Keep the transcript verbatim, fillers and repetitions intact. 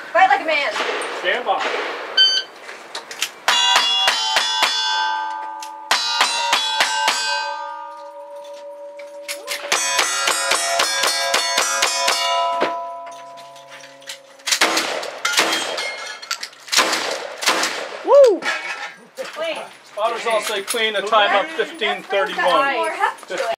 Fight like a man. Stand by. Woo! Clean. Spotters all say clean, the time up fifteen thirty-one.